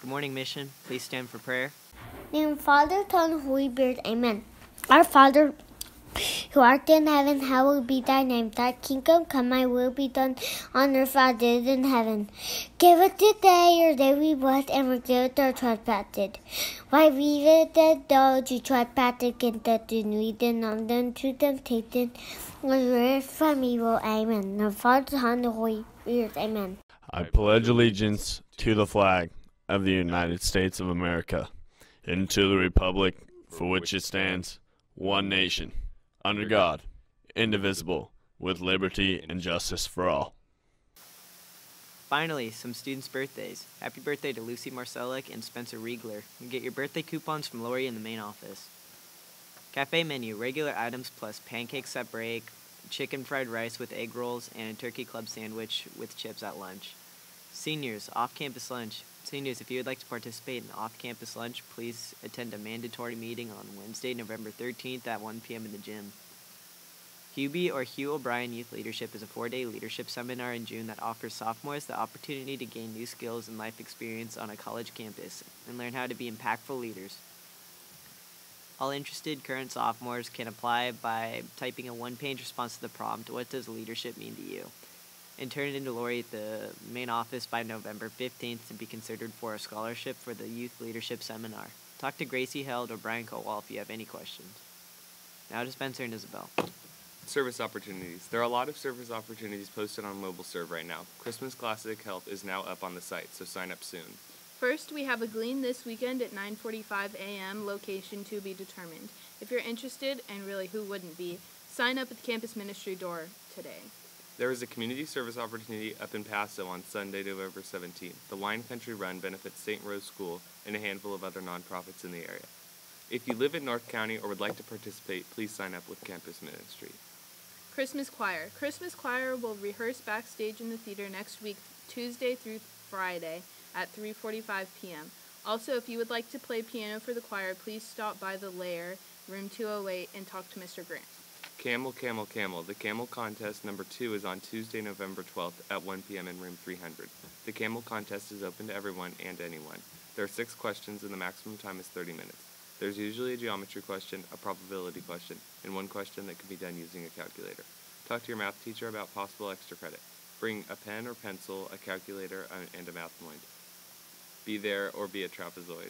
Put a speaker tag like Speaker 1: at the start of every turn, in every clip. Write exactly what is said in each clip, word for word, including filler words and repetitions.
Speaker 1: Good morning, Mission. Please stand for prayer.
Speaker 2: Name Father, Son, Holy Spirit. Amen. Our Father, who art in heaven, hallowed be thy name. Thy kingdom come, thy will be done on earth as it is in heaven. Give us today our daily bread, and forgive us our trespasses. Why we forgive those who trespass against us, and lead us not into temptation, but deliver us from evil. Amen. The Father, Son, and Holy Spirit. Amen.
Speaker 3: I pledge allegiance to the flag of the United States of America, and to the republic for which it stands, one nation, under God, indivisible, with liberty and justice for all.
Speaker 1: Finally, some students' birthdays. Happy birthday to Lucy Marcelic and Spencer Riegler. You get your birthday coupons from Lori in the main office. Cafe menu, regular items plus pancakes at break, chicken fried rice with egg rolls, and a turkey club sandwich with chips at lunch. Seniors, off-campus lunch. Seniors, if you would like to participate in off-campus lunch, please attend a mandatory meeting on Wednesday, November thirteenth at one p.m. in the gym. Hubie or Hugh O'Brien Youth Leadership is a four-day leadership seminar in June that offers sophomores the opportunity to gain new skills and life experience on a college campus and learn how to be impactful leaders. All interested current sophomores can apply by typing a one-page response to the prompt, "What does leadership mean to you?" and turn it into Lori at the main office by November fifteenth to be considered for a scholarship for the Youth Leadership Seminar. Talk to Gracie Held or Brian Cowell if you have any questions. Now to Spencer and Isabel.
Speaker 4: Service opportunities. There are a lot of service opportunities posted on MobileServe right now. Christmas Classic Health is now up on the site, so sign up soon.
Speaker 5: First, we have a Glean this weekend at nine forty-five a.m., location to be determined. If you're interested, and really who wouldn't be, sign up at the campus ministry door today.
Speaker 4: There is a community service opportunity up in Paso on Sunday, November seventeenth. The Wine Country Run benefits Saint Rose School and a handful of other nonprofits in the area. If you live in North County or would like to participate, please sign up with Campus Ministry.
Speaker 5: Christmas Choir. Christmas Choir will rehearse backstage in the theater next week, Tuesday through Friday at three forty-five p.m. Also, if you would like to play piano for the choir, please stop by the Lair, room two oh eight, and talk to Mister Grant.
Speaker 4: Camel, Camel, Camel. The Camel Contest number two is on Tuesday, November twelfth at one p.m. in room three hundred. The Camel Contest is open to everyone and anyone. There are six questions and the maximum time is thirty minutes. There's usually a geometry question, a probability question, and one question that can be done using a calculator. Talk to your math teacher about possible extra credit. Bring a pen or pencil, a calculator, and a mathmoid. Be there or be a trapezoid.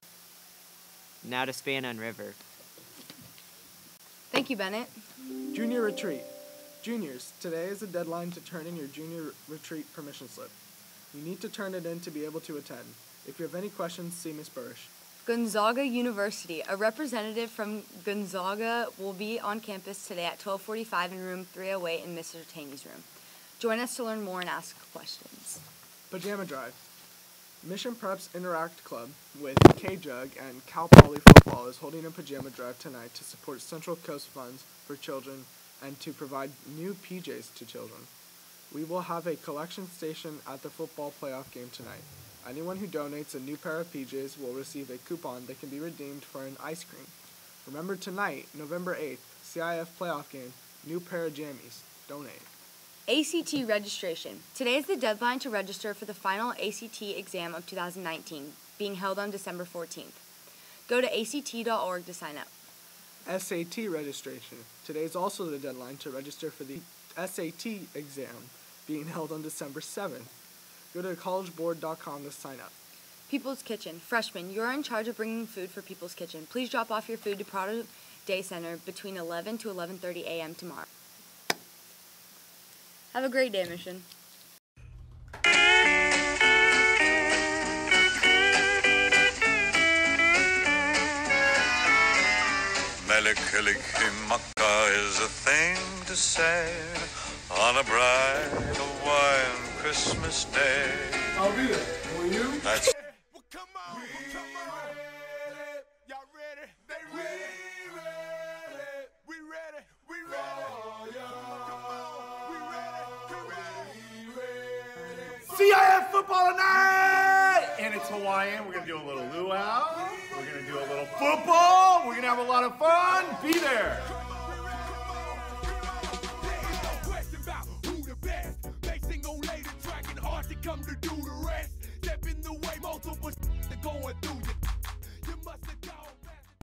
Speaker 1: Now to Span and River.
Speaker 6: Thank you, Bennett.
Speaker 7: Junior Retreat. Juniors, today is the deadline to turn in your Junior Retreat permission slip. You need to turn it in to be able to attend. If you have any questions, see Miz Burrish.
Speaker 6: Gonzaga University. A representative from Gonzaga will be on campus today at twelve forty-five in room three oh eight in Mister Taney's room. Join us to learn more and ask questions.
Speaker 7: Pajama Drive. Mission Prep's Interact Club with K-Jug and Cal Poly Football is holding a pajama drive tonight to support Central Coast Funds for Children and to provide new P Js to children. We will have a collection station at the football playoff game tonight. Anyone who donates a new pair of P Js will receive a coupon that can be redeemed for an ice cream. Remember tonight, November eighth, C I F playoff game, new pair of jammies. Donate.
Speaker 6: A C T registration. Today is the deadline to register for the final A C T exam of two thousand nineteen, being held on December fourteenth. Go to A C T dot org to sign up.
Speaker 7: S A T registration. Today is also the deadline to register for the S A T exam, being held on December seventh. Go to college board dot com to sign up.
Speaker 6: People's Kitchen. Freshmen, you're in charge of bringing food for People's Kitchen. Please drop off your food to Prado Day Center between eleven to eleven thirty a.m. tomorrow. Have a great day, Mission.
Speaker 8: Melikilikimaka is a thing to say on a bright Hawaiian Christmas day.
Speaker 9: I'll be there. Will you?
Speaker 8: That's
Speaker 9: well, come on, well, come on. Y'all ready? They ready. We ready. We ready. We ready. Come on. We ready. We ready. C I F football tonight, and it's Hawaiian. We're gonna do a little luau. We're gonna do a little football. We're gonna have a lot of fun. Be there. Come to do the rest. Step in the way, multiple